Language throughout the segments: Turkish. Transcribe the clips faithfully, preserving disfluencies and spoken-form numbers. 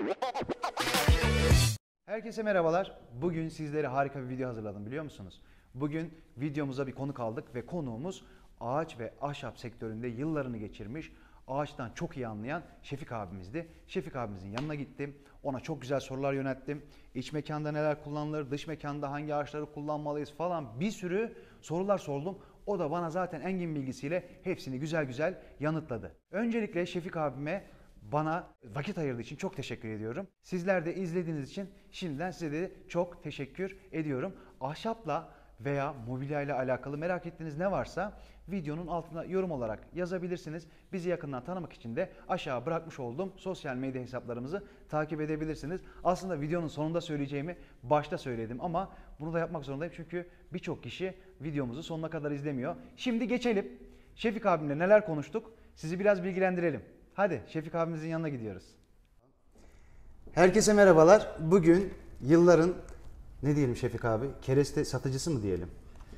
Herkese merhabalar. Bugün sizlere harika bir video hazırladım, biliyor musunuz? Bugün videomuza bir konuk aldık ve konuğumuz ağaç ve ahşap sektöründe yıllarını geçirmiş, ağaçtan çok iyi anlayan Şefik abimizdi. Şefik abimizin yanına gittim. Ona çok güzel sorular yönelttim. İç mekanda neler kullanılır, dış mekanda hangi ağaçları kullanmalıyız falan, bir sürü sorular sordum. O da bana zaten engin bilgisiyle hepsini güzel güzel yanıtladı. Öncelikle Şefik abime bana vakit ayırdığı için çok teşekkür ediyorum. Sizler de izlediğiniz için şimdiden size de çok teşekkür ediyorum. Ahşapla veya mobilya ile alakalı merak ettiğiniz ne varsa videonun altına yorum olarak yazabilirsiniz. Bizi yakından tanımak için de aşağı bırakmış olduğum sosyal medya hesaplarımızı takip edebilirsiniz. Aslında videonun sonunda söyleyeceğimi başta söyledim ama bunu da yapmak zorundayım çünkü birçok kişi videomuzu sonuna kadar izlemiyor. Şimdi geçelim. Şefik abimle neler konuştuk? Sizi biraz bilgilendirelim. Hadi Şefik abimizin yanına gidiyoruz. Herkese merhabalar. Bugün yılların, ne diyelim Şefik abi, kereste satıcısı mı diyelim?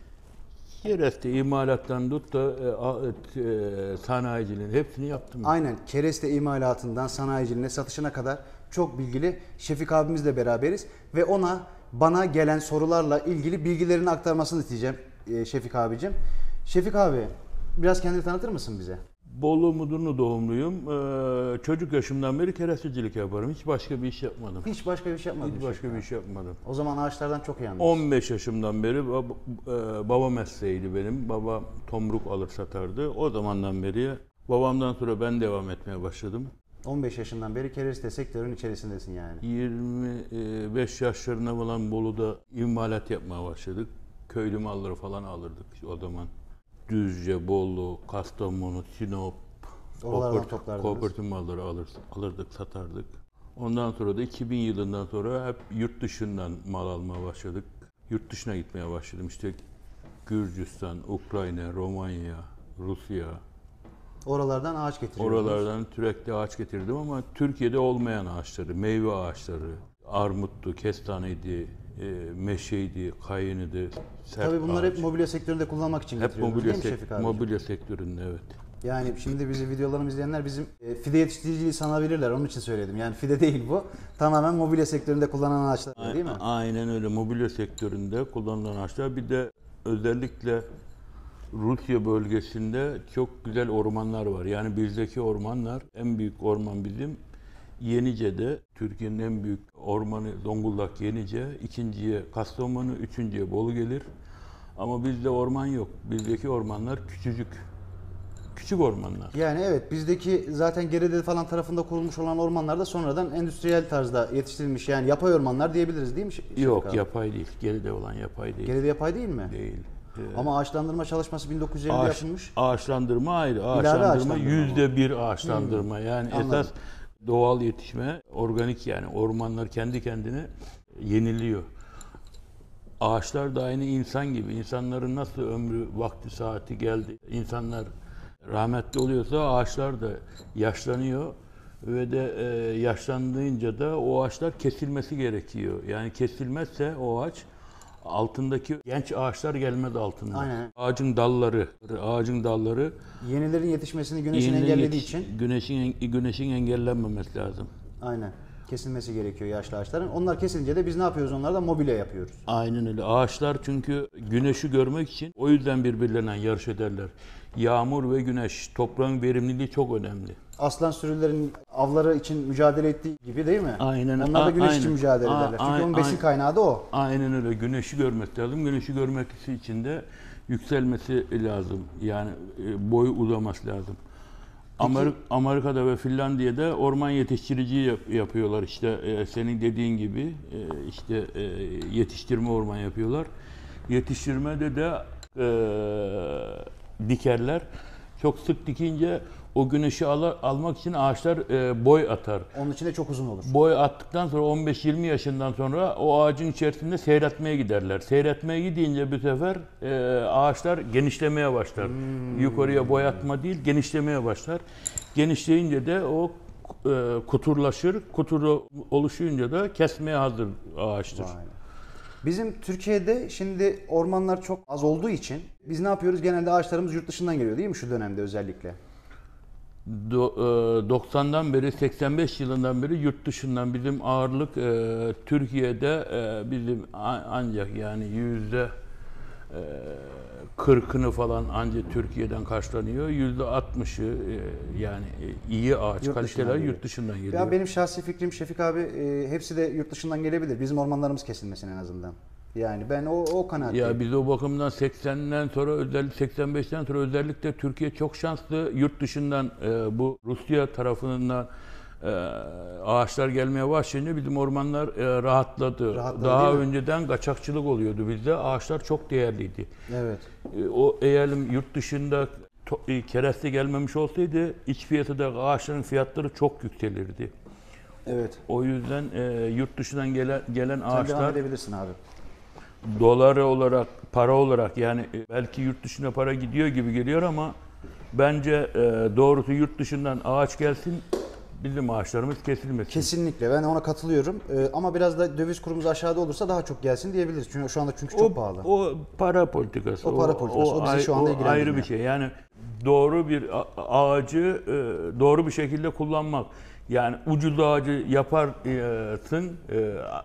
Kereste imalattan tut da e, e, sanayiciliğin hepsini yaptım. Aynen, kereste imalatından sanayiciliğine, satışına kadar çok bilgili Şefik abimizle beraberiz. Ve ona bana gelen sorularla ilgili bilgilerini aktarmasını isteyeceğim e, Şefik abicim. Şefik abi, biraz kendini tanıtır mısın bize? Bolu Mudurnu doğumluyum. Ee, çocuk yaşımdan beri kerestecilik yaparım. Hiç başka bir iş yapmadım. Hiç başka bir şey yapmadın. Hiç başka bir iş yapmadım. O zaman ağaçlardan çok iyi anlıyorsun. on beş yaşımdan beri baba, e, baba mesleğiydi benim. Babam tomruk alır satardı. O zamandan beri babamdan sonra ben devam etmeye başladım. on beş yaşından beri kereste sektörün içerisindesin yani. yirmi beş yaşlarına falan Bolu'da imalat yapmaya başladık. Köylü malları falan alırdık o zaman. Düzce, Bolu, Kastamonu, Sinop, kooperatif malları alır, alırdık, satardık. Ondan sonra da iki bin yılından sonra hep yurt dışından mal almaya başladık. Yurt dışına gitmeye başladım. İşte Gürcistan, Ukrayna, Romanya, Rusya. Oralardan ağaç getiriyoruz. Oralardan sürekli ağaç getirdim ama Türkiye'de olmayan ağaçları, meyve ağaçları, armuttu, kestaneydi, e, meşeydi, kayınıydı, sert Tabii bunlar ağaç. hep mobilya sektöründe kullanmak için Hep getiriyoruz, mobilya, değil mi sek- Şefik abi? mobilya sektöründe, evet. Yani şimdi bizi videolarımı izleyenler bizim e, fide yetiştiriciliği sanabilirler. Onun için söyledim. Yani fide değil bu. Tamamen mobilya sektöründe kullanılan ağaçlar, değil mi? Aynen öyle. Mobilya sektöründe kullanılan ağaçlar. Bir de özellikle Rusya bölgesinde çok güzel ormanlar var. Yani bizdeki ormanlar, en büyük orman bizim Yenice'de. Türkiye'nin en büyük ormanı Zonguldak Yenice. İkinciye Kastamonu, üçüncüye Bolu gelir. Ama bizde orman yok. Bizdeki ormanlar küçücük. Küçük ormanlar. Yani evet, bizdeki zaten Gerede falan tarafında kurulmuş olan ormanlar da sonradan endüstriyel tarzda yetiştirilmiş, yani yapay ormanlar diyebiliriz, değil mi Şefik Yok, abi? yapay değil. Geride olan yapay değil. Gerede yapay değil mi? Değil. Ama ağaçlandırma çalışması bin dokuz yüz ellide Ağaç, yapılmış. ağaçlandırma ayrı. İlave Ağaçlandırma ağaçlandırma yüzde bir ağaçlandırma. Yani Anladım. esas doğal yetişme, organik, yani ormanlar kendi kendine yeniliyor. Ağaçlar da aynı insan gibi. İnsanların nasıl ömrü, vakti, saati geldi. İnsanlar rahmetli oluyorsa ağaçlar da yaşlanıyor ve de e, yaşlandığınca da o ağaçlar kesilmesi gerekiyor. Yani kesilmezse o ağaç, altındaki genç ağaçlar gelmez altından. Aynen. Ağacın dalları, ağacın dalları Yenilerin yetişmesini güneşin yenileri engellediği yetiş- için güneşin güneşin engellenmemesi lazım. aynen kesilmesi gerekiyor yaşlı ağaçların. Onlar kesilince de biz ne yapıyoruz? Onlardan mobilya yapıyoruz. Aynen öyle. Ağaçlar çünkü güneşi görmek için o yüzden birbirlerine yarış ederler. Yağmur ve güneş, toprağın verimliliği çok önemli. Aslan sürülerin avları için mücadele ettiği gibi, değil mi? Aynen. Onlar da güneş A- için aynen. mücadele A- ederler. Çünkü a- onun besin aynen. kaynağı da o. Aynen öyle. Güneşi görmek lazım. Güneşi görmesi için de yükselmesi lazım. Yani e, boyu uzaması lazım. Amerik Amerika'da ve Finlandiya'da orman yetiştiriciliği yap yapıyorlar. İşte e, senin dediğin gibi e, işte e, yetiştirme orman yapıyorlar. Yetiştirmede de e, dikerler. Çok sık dikince o güneşi al almak için ağaçlar e, boy atar. Onun için de çok uzun olur. Boy attıktan sonra on beş yirmi yaşından sonra o ağacın içerisinde seyretmeye giderler. Seyretmeye gidince bir sefer e, ağaçlar genişlemeye başlar. Hmm. Yukarıya boy atma değil, genişlemeye başlar. Genişleyince de o e, kuturlaşır. Kutur oluşunca da kesmeye hazır ağaçtır. Vay. Bizim Türkiye'de şimdi ormanlar çok az olduğu için biz ne yapıyoruz? Genelde ağaçlarımız yurt dışından geliyor, değil mi, şu dönemde özellikle? Do- e, doksandan beri, seksen beş yılından beri yurt dışından bizim ağırlık e, Türkiye'de e, bizim a- ancak yani yüzde e, kırkını falan ancak Türkiye'den karşılanıyor. Yüzde altmışı e, yani e, iyi ağaç Yurt kaliteler dışından yurt dışından geliyor. Ya benim şahsi fikrim Şefik abi, e, hepsi de yurt dışından gelebilir. Bizim ormanlarımız kesilmesin en azından. Yani ben o o kanaatteyim. Ya biz o bakımdan seksenden sonra özellikle seksen beşten sonra özellikle Türkiye çok şanslı. Yurt dışından e, bu Rusya tarafından e, ağaçlar gelmeye başlayınca bizim ormanlar e, rahatladı. Rahatladı, Daha değil mi? önceden kaçakçılık oluyordu bizde. Ağaçlar çok değerliydi. Evet. E, o eğer yurt dışında to- e, kereste gelmemiş olsaydı iç piyasada ağaçların fiyatları çok yükselirdi. Evet. O yüzden e, yurt dışından gelen gelen Sen devam ağaçlar edebilirsin abi. dolar olarak, para olarak yani belki yurt dışına para gidiyor gibi geliyor ama bence e, doğrusu yurt dışından ağaç gelsin, bizim ağaçlarımız kesilmesin. Kesinlikle ben ona katılıyorum. Ee, ama biraz da döviz kurumuz aşağıda olursa daha çok gelsin diyebiliriz. Çünkü şu anda çünkü çok o, pahalı. O para politikası. O para politikası. O bizi ay- şu anda o ilgilendirmiyor. ayrı bir şey. Yani doğru bir a- ağacı e, doğru bir şekilde kullanmak. Yani ucuz ağacı yaparsın, e,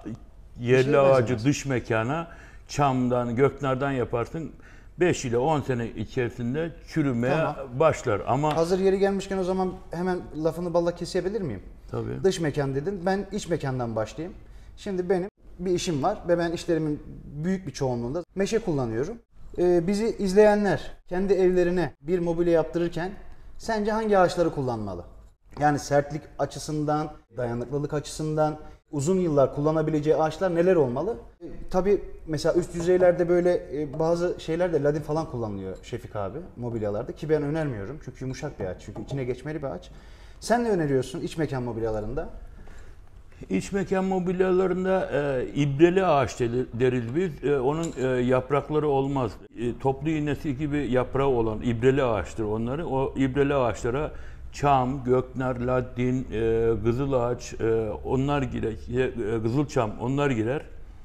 yerli şeye ağacı benzemez. dış mekana, çamdan, göknardan yaparsın. beş ile on sene içerisinde çürümeye Tamam. başlar. Ama Hazır yeri gelmişken o zaman hemen lafını balla kesebilir miyim? tabii. Dış mekan dedin. Ben iç mekandan başlayayım. Şimdi benim bir işim var ve ben işlerimin büyük bir çoğunluğunda meşe kullanıyorum. Ee, bizi izleyenler kendi evlerine bir mobilya yaptırırken sence hangi ağaçları kullanmalı? Yani sertlik açısından, dayanıklılık açısından uzun yıllar kullanabileceği ağaçlar neler olmalı? E, tabii mesela üst yüzeylerde böyle e, bazı şeylerde ladin falan kullanılıyor Şefik abi mobilyalarda ki ben önermiyorum çünkü yumuşak bir ağaç, çünkü içine geçmeli bir ağaç. Sen ne öneriyorsun iç mekan mobilyalarında? İç mekan mobilyalarında e, ibreli ağaç de- deriz biz. E, onun e, yaprakları olmaz. E, toplu iğnesi gibi yaprağı olan ibreli ağaçtır onları. O ibreli ağaçlara çam, göknar, ladin, e, kızılağaç e, onlar girer. E, kızılçam onlar girer.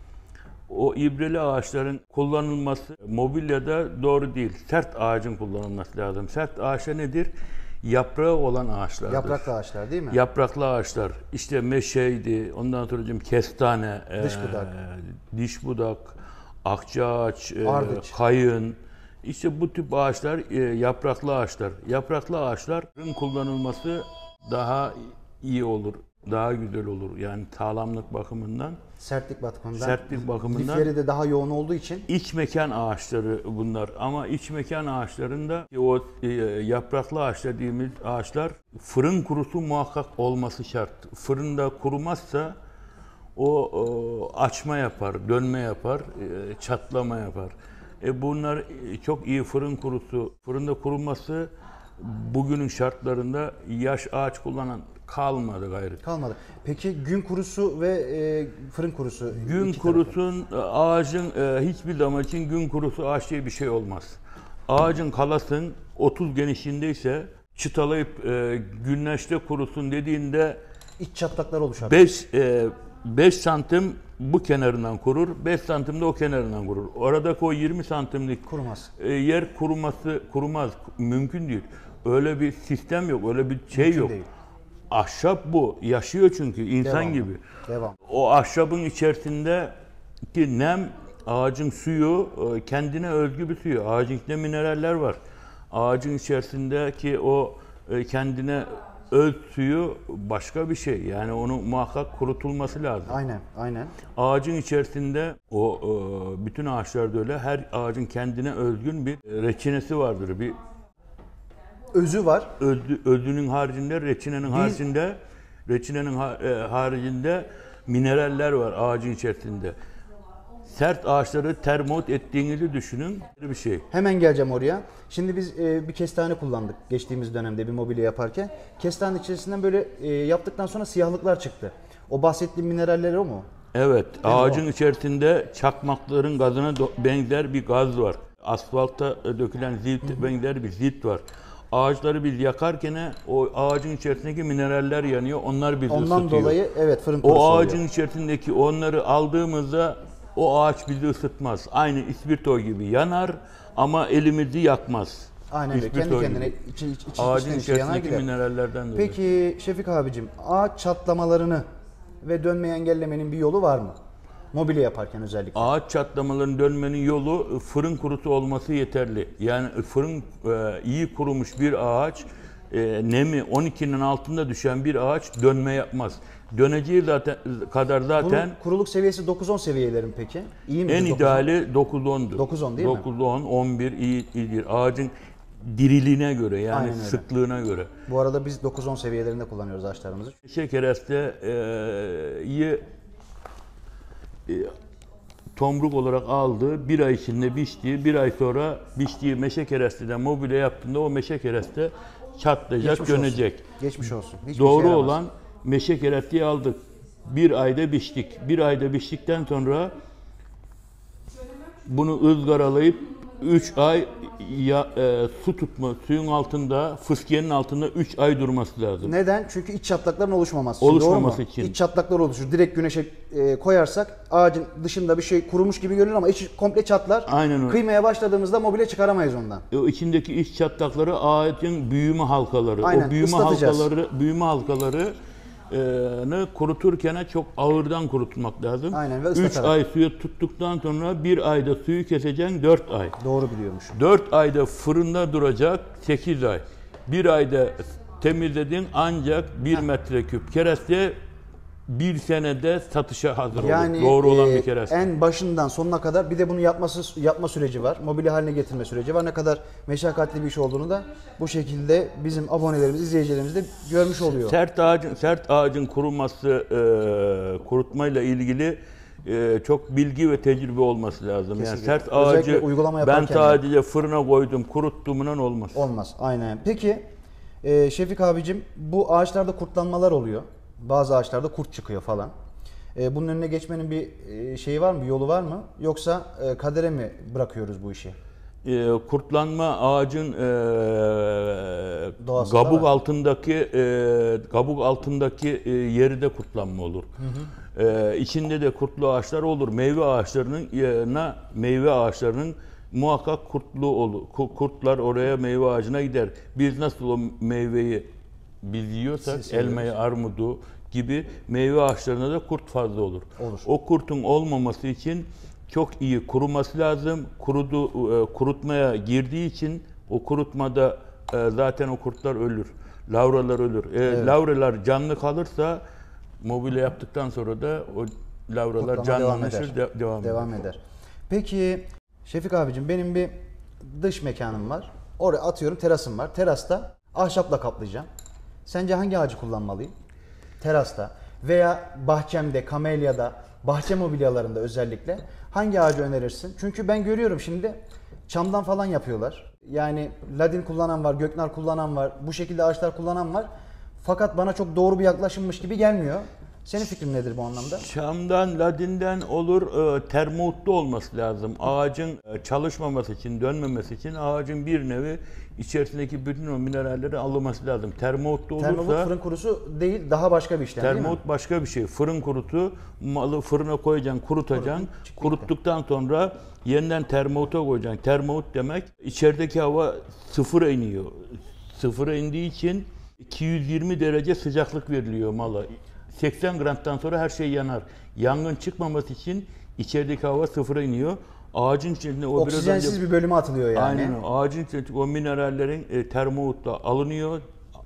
O ibreli ağaçların kullanılması mobilyada doğru değil. Sert ağacın kullanılması lazım. Sert ağaçlar nedir? Yaprağı olan ağaçlardır. Yapraklı ağaçlar değil mi? Yapraklı ağaçlar, işte meşeydi, ondan sonra diyeyim kestane, Dış e, budak. diş budak, akçaağaç, e, Ardıç. kayın. İşte bu tip ağaçlar e, yapraklı ağaçlar. Yapraklı ağaçların kullanılması daha iyi olur, daha güzel olur. Yani sağlamlık bakımından, Sertlik bakımından. sertlik bakımından. Lifleri de daha yoğun olduğu için. İç mekan ağaçları bunlar ama iç mekan ağaçlarında o e, yapraklı ağaç dediğimiz ağaçlar fırın kurusu muhakkak olması şart. Fırında kurumazsa o, o açma yapar, dönme yapar, e, çatlama yapar. E bunlar e, çok iyi fırın kurusu, fırında kuruması bugünün şartlarında yaş ağaç kullanan kalmadı gayrı. Kalmadı. Peki gün kurusu ve e, fırın kurusu. Gün iki tarafı. kurusun, ağacın e, hiçbir zaman için gün kurusu ağaç diye bir şey olmaz. Ağacın kalasın otuz genişliğindeyse çıtalayıp e, güneşte kurusun dediğinde İç çatlaklar oluşar. beş beş santim bu kenarından kurur, beş santim de o kenarından kurur. Oradaki o yirmi santimlik Kurumaz. e, yer kuruması kurumaz, mümkün değil. Öyle bir sistem yok, öyle bir şey Mümkün yok. değil. Ahşap bu, yaşıyor çünkü insan Devamlı. gibi. Devam. O ahşabın içerisindeki nem, ağacın suyu e, kendine özgü bir suyu. Ağacın içinde mineraller var. Ağacın içerisindeki o e, kendine öz suyu başka bir şey. Yani onu muhakkak kurutulması lazım. Aynen, aynen. Ağacın içerisinde o e, bütün ağaçlarda öyle. Her ağacın kendine özgün bir reçinesi vardır. Bir Özü var. özü, özünün haricinde, reçinenin Biz- haricinde, reçinenin ha- e, haricinde mineraller var ağacın içerisinde. Sert ağaçları termot ettiğinizi düşünün bir şey. Hemen geleceğim oraya. Şimdi biz e, bir kestane kullandık geçtiğimiz dönemde bir mobilya yaparken. Kestane içerisinden böyle e, yaptıktan sonra siyahlıklar çıktı. O bahsettiğim mineraller o mu? Evet, o. ağacın içerisinde çakmakların gazına do- benzer bir gaz var. Asfalta e, dökülen zilt benzer bir zilt var. Ağaçları biz yakarken o ağacın içerisindeki mineraller yanıyor. Onlar bizi Ondan ısıtıyor. dolayı evet fırın kurusu O ağacın oluyor. içerisindeki onları aldığımızda o ağaç bizi ısıtmaz. Aynı ispirto gibi yanar ama elimizi yakmaz. Aynen öyle. İspirto Kendi kendine gibi. içi, iç, iç, Ağacın içten içe yanar içerisindeki gider. minerallerden dolayı. Peki Şefik abicim, ağaç çatlamalarını ve dönmeyi engellemenin bir yolu var mı? Mobilya yaparken özellikle. Ağaç çatlamalarının dönmenin yolu fırın kurutu olması yeterli. Yani fırın e, iyi kurumuş bir ağaç, e, nemi on ikinin altında düşen bir ağaç dönme yapmaz. Döneceği zaten kadar zaten Bunun kuruluk seviyesi dokuz on seviyelerin peki? İyi mi? en ideali dokuz ondur. dokuz on değil mi? dokuz on, on bir iyi, iyidir. Ağacın diriliğine göre yani Aynen öyle. sıklığına göre. Bu arada biz dokuz on seviyelerinde kullanıyoruz ağaçlarımızı. Meşe kereste e, iyi e, tomruk olarak aldığı, bir ay içinde biçtiği, bir ay sonra biçtiği meşe keresteden mobilya yaptığında o meşe kereste çatlayacak, Geçmiş dönecek. olsun. Geçmiş olsun. Hiçbir Doğru şey yaramaz. olan meşe keresteyi aldık. Bir ayda biçtik. Bir ayda biçtikten sonra bunu ızgaralayıp üç ay ya, e, su tutma, suyun altında, fıskiyenin altında üç ay durması lazım. Neden? Çünkü iç çatlakların oluşmaması için. Oluşmaması doğru mu? için. İç çatlaklar oluşur. Direkt güneşe e, koyarsak ağacın dışında bir şey kurumuş gibi görünür ama içi komple çatlar. Aynen öyle. Kıymaya başladığımızda mobilya çıkaramayız ondan. O içindeki iç çatlakları ağacın büyüme halkaları. Aynen, o büyüme ıslatacağız. halkaları, büyüme halkaları e, ne kuruturken çok ağırdan kurutmak lazım. Aynen, ve üç ıslatarak. ay suya tuttuktan sonra bir ayda suyu keseceksin, dört ay. Doğru biliyormuş. dört ayda fırında duracak, sekiz ay. Bir ayda temizledin ancak bir metreküp kereste bir senede satışa hazır Yani olur. Doğru olan e, bir kereste. en başından sonuna kadar bir de bunu yapması yapma süreci var. Mobilya haline getirme süreci var. Ne kadar meşakkatli bir iş olduğunu da bu şekilde bizim abonelerimiz, izleyicilerimiz de görmüş oluyor. Sert ağacın sert ağacın kuruması, e, kurutmayla ilgili e, çok bilgi ve tecrübe olması lazım. Kesinlikle. Yani sert Özellikle ağacı uygulama ben yaparken sadece fırına koydum, kuruttuğumdan olmaz. Olmaz. Aynen. Peki e, Şefik abicim, bu ağaçlarda kurtlanmalar oluyor. Bazı ağaçlarda kurt çıkıyor falan. E, bunun önüne geçmenin bir e, şeyi var mı, bir yolu var mı? Yoksa e, kadere mi bırakıyoruz bu işi? E, kurtlanma ağacın e, Doğasında kabuk var. altındaki e, kabuk altındaki e, yeri de kurtlanma olur. Hı hı. E, içinde de kurtlu ağaçlar olur. Meyve ağaçlarının yanına meyve ağaçlarının muhakkak kurtlu olur. Ku- Kurtlar oraya meyve ağacına gider. Biz nasıl o meyveyi biz yiyorsak Siz elmayı, armudu gibi meyve ağaçlarına da kurt fazla olur. Olur. O kurtun olmaması için çok iyi kuruması lazım. Kurudu, e, kurutmaya girdiği için o kurutmada e, zaten o kurtlar ölür. Lavralar ölür. E, Evet. Lavralar canlı kalırsa mobilya yaptıktan sonra da o lavralar Kutlama canlanışır, devam eder. de- devam, Devam eder. eder. Peki Şefik abicim, benim bir dış mekanım var. Oraya atıyorum, terasım var. Terasta ahşapla kaplayacağım. Sence hangi ağacı kullanmalıyım? Terasta veya bahçemde, kamelyada, bahçe mobilyalarında özellikle hangi ağacı önerirsin? Çünkü ben görüyorum şimdi çamdan falan yapıyorlar. Yani ladin kullanan var, göknar kullanan var, bu şekilde ağaçlar kullanan var. Fakat bana çok doğru bir yaklaşımmış gibi gelmiyor. Senin fikrin nedir bu anlamda? Çamdan, ladinden olur, e, termotlu olması lazım. Ağacın e, çalışmaması için, dönmemesi için ağacın bir nevi içerisindeki bütün o mineralleri alınması lazım. Termotlu olursa... Termobut fırın kurusu değil, daha başka bir işlem değil mi? Termot başka bir şey. Fırın kurutu, malı fırına koyacaksın, kurutacaksın. Kurutun, çıktı Kuruttuktan sonra yeniden termota koyacaksın. Termot demek içerideki hava sıfıra iniyor. Sıfıra indiği için iki yüz yirmi derece sıcaklık veriliyor mala. seksen gramdan sonra her şey yanar. Yangın çıkmaması için içerideki hava sıfıra iniyor. Ağacın içinde o biraz Oksijensiz önce... bir bölüme atılıyor yani. Aynen öyle. Ağacın içindeki o minerallerin e, termotla alınıyor.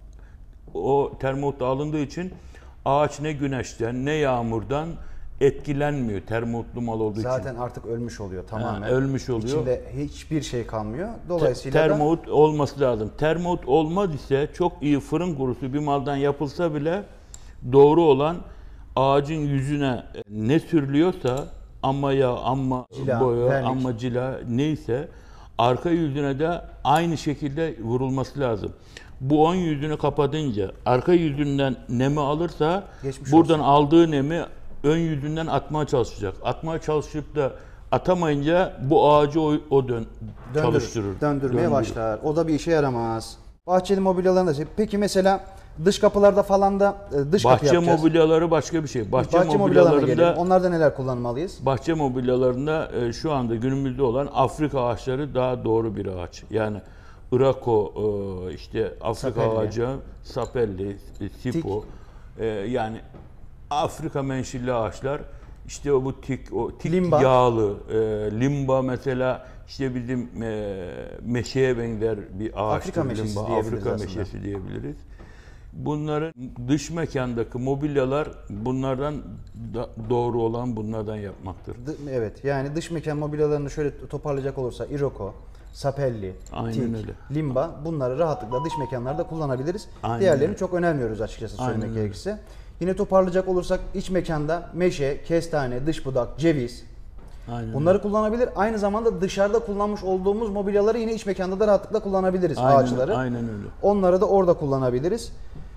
O termotla alındığı için ağaç ne güneşten ne yağmurdan etkilenmiyor termotlu mal olduğu Zaten için. artık ölmüş oluyor tamamen. Ha, ölmüş oluyor. İçinde hiçbir şey kalmıyor. Te- Dolayısıyla da termot olması lazım. Termot olmaz ise çok iyi fırın kurusu bir maldan yapılsa bile doğru olan ağacın yüzüne ne sürülüyorsa amma yağ, amma Cila, boya, vernik. amma cila neyse arka yüzüne de aynı şekilde vurulması lazım. Bu ön yüzünü kapatınca arka yüzünden nemi alırsa Geçmiş buradan aldığı nemi ön yüzünden atmaya çalışacak. Atmaya çalışıp da atamayınca bu ağacı o, o dön, döndürür, çalıştırır. döndürmeye döndürür. başlar. O da bir işe yaramaz. Bahçeli mobilyalarında şey. Peki mesela dış kapılarda falan da e, dış kapı Bahçe yapacağız. mobilyaları başka bir şey. Bahçe, Bahçe mobilyalarına gelelim. mobilyalarında Onlarda neler kullanmalıyız? bahçe mobilyalarında e, şu anda günümüzde olan Afrika ağaçları daha doğru bir ağaç. Yani Irako, e, işte Afrika Sapelli. ağacı, sapelli, e, sipo, e, yani Afrika menşilli ağaçlar. İşte o bu tik, o tik Limba. yağlı, e, limba mesela işte bizim e, meşeye benzer bir ağaçtır. Afrika meşesi limba, diyebiliriz Afrika aslında. meşesi diyebiliriz. Bunların dış mekandaki mobilyalar bunlardan da, doğru olan bunlardan yapmaktır. D- Evet, yani dış mekan mobilyalarını şöyle toparlayacak olursa Iroko, Sapelli, Aynen Teak, öyle. Limba, bunları rahatlıkla dış mekanlarda kullanabiliriz. Aynen Diğerlerini öyle. çok önermiyoruz açıkçası söylemek Aynen öyle. gerekirse. Yine toparlayacak olursak iç mekanda meşe, kestane, dış budak, ceviz Aynen bunları öyle. kullanabilir. Aynı zamanda dışarıda kullanmış olduğumuz mobilyaları yine iç mekanda da rahatlıkla kullanabiliriz, Aynen, ağaçları. aynen öyle. Onları da orada kullanabiliriz.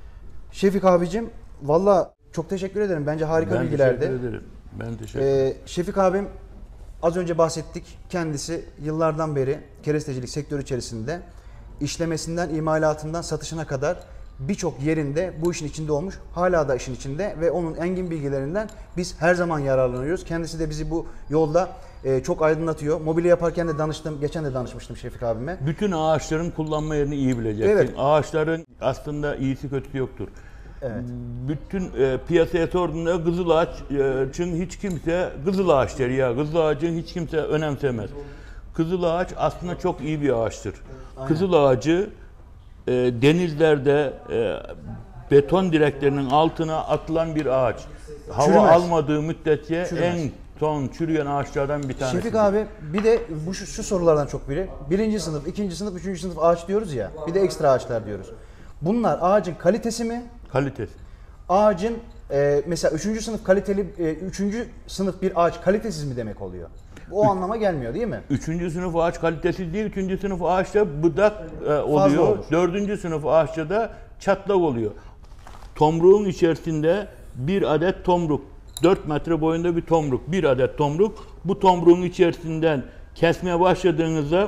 Şefik abicim, valla çok teşekkür ederim. Bence harika Ben bilgilerdi. teşekkür ederim. Ben teşekkür ederim. Ee, Şefik abim az önce bahsettik. Kendisi yıllardan beri kerestecilik sektörü içerisinde işlemesinden, imalatından, satışına kadar birçok yerinde bu işin içinde olmuş. Hala da işin içinde ve onun engin bilgilerinden biz her zaman yararlanıyoruz. Kendisi de bizi bu yolda e, çok aydınlatıyor. Mobilya yaparken de danıştım. Geçen de danışmıştım Şefik abime. Bütün ağaçların kullanma yerini iyi bileceksin. Evet. Ağaçların aslında iyisi kötüsü yoktur. Evet. Bütün e, piyasaya sorduğunda kızıl ağaçın hiç kimse kızıl ağaç der ya. Kızıl ağacın hiç kimse önemsemez. Kızıl ağaç aslında çok iyi bir ağaçtır. Aynen. Kızıl ağacı e, denizlerde e, beton direklerinin altına atılan bir ağaç. Hava Çürümez. almadığı müddetçe Çürümez. en son çürüyen ağaçlardan bir tanesi. Şefik abi bir de bu şu, şu sorulardan çok biri. Birinci sınıf, ikinci sınıf, üçüncü sınıf ağaç diyoruz ya. Bir de ekstra ağaçlar diyoruz. Bunlar ağacın kalitesi mi? Kalitesi. Ağacın e, mesela üçüncü sınıf kaliteli, e, üçüncü sınıf bir ağaç kalitesiz mi demek oluyor? O anlama gelmiyor değil mi? Üçüncü sınıf ağaç kalitesiz değil, üçüncü sınıf ağaçta budak e, oluyor. olur. Dördüncü sınıf ağaçta da çatlak oluyor. Tomruğun içerisinde bir adet tomruk, dört metre boyunda bir tomruk, bir adet tomruk. Bu tomruğun içerisinden kesmeye başladığınızda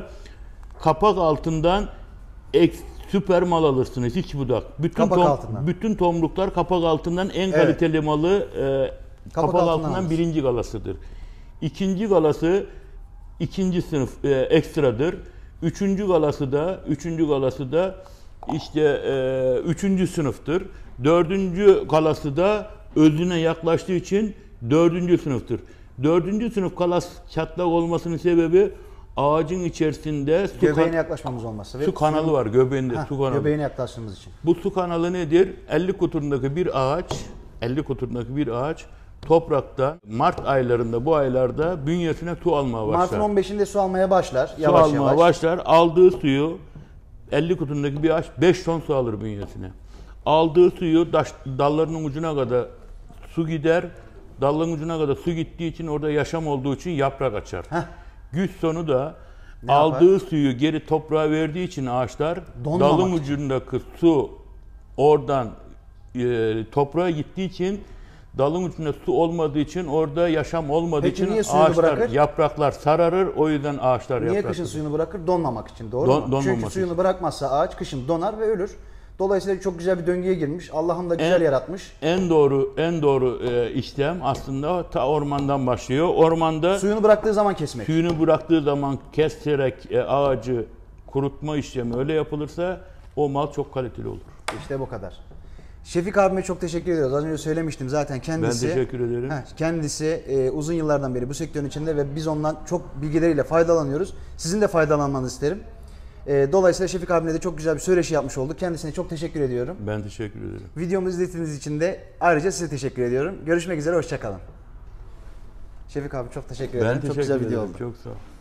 kapak altından ek, süper mal alırsınız, hiç budak. Bütün Kapak altından. bütün tomruklar kapak altından en Evet. kaliteli malı e, Kapak kapak, altından altından alırız. birinci galasıdır. İkinci galası ikinci sınıf e, ekstradır. Üçüncü galası da üçüncü galası da işte e, üçüncü sınıftır. Dördüncü galası da özüne yaklaştığı için dördüncü sınıftır. Dördüncü sınıf galas çatlak olmasının sebebi ağacın içerisinde su, Göbeğine kan- yaklaşmamız olması. ve su kanalı suyun- var göbeğinde Heh, su kanalı. Göbeğine yaklaştığımız için. Bu su kanalı nedir? elli kuturundaki bir ağaç, elli kuturundaki bir ağaç toprakta Mart aylarında, bu aylarda bünyesine su almaya başlar. Mart'ın on beşinde su almaya başlar. Su Yavaş almaya yavaş. başlar. Aldığı suyu elli kuturundaki bir ağaç beş ton su alır bünyesine. Aldığı suyu daş, dallarının ucuna kadar su gider. Dalların ucuna kadar su gittiği için orada yaşam olduğu için yaprak açar. Heh. Güç sonu da Ne aldığı yapar? suyu geri toprağa verdiği için ağaçlar Donmamak dalın için. ucundaki su oradan e, toprağa gittiği için dalın ucunda su olmadığı için orada yaşam olmadığı Peki için niye suyunu ağaçlar, bırakır? yapraklar sararır. O yüzden ağaçlar Niye yaprak. kışın suyunu bırakır? Donmamak için. Doğru Don- mu? donmamak Çünkü için. suyunu bırakmazsa ağaç kışın donar ve ölür. Dolayısıyla çok güzel bir döngüye girmiş. Allah'ım da güzel En- yaratmış. En doğru en doğru e, işlem aslında ta ormandan başlıyor. Ormanda Suyunu bıraktığı zaman kesmek. suyunu bıraktığı zaman keserek e, ağacı kurutma işlemi öyle yapılırsa o mal çok kaliteli olur. İşte bu kadar. Şefik abime çok teşekkür ediyoruz. Az önce söylemiştim zaten kendisi. Ben teşekkür ederim. Heh, kendisi e, uzun yıllardan beri bu sektörün içinde ve biz ondan çok bilgileriyle faydalanıyoruz. Sizin de faydalanmanızı isterim. E, dolayısıyla Şefik abimle de çok güzel bir söyleşi yapmış olduk. Kendisine çok teşekkür ediyorum. Ben teşekkür ederim. Videomu izlediğiniz için de ayrıca size teşekkür ediyorum. Görüşmek üzere, hoşça kalın. Şefik abi çok teşekkür ederim. Ben çok teşekkür güzel ederim. video oldu. Çok sağ ol.